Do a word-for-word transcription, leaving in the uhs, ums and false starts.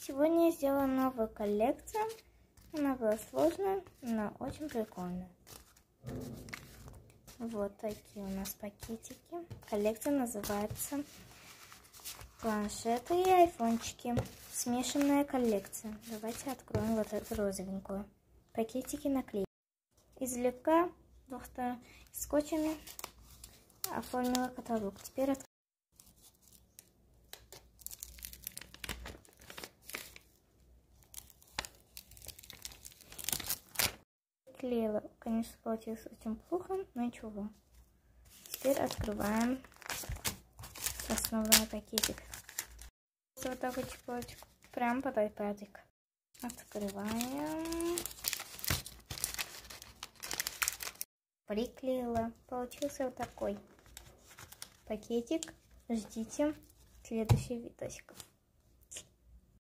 Сегодня я сделала новую коллекцию. Она была сложная, но очень прикольная. Вот такие у нас пакетики. Коллекция называется планшеты и айфончики. Смешанная коллекция. Давайте откроем вот эту розовенькую. Пакетики наклеены. Извлекла двух сторон скотчами, оформила каталог. Теперь открываем. Клеила, конечно, получилось очень плохо, но ничего. Теперь открываем основной пакетик. Вот такой чехольчик, прям под айпадик. Открываем. Приклеила. Получился вот такой пакетик. Ждите следующих видосиков.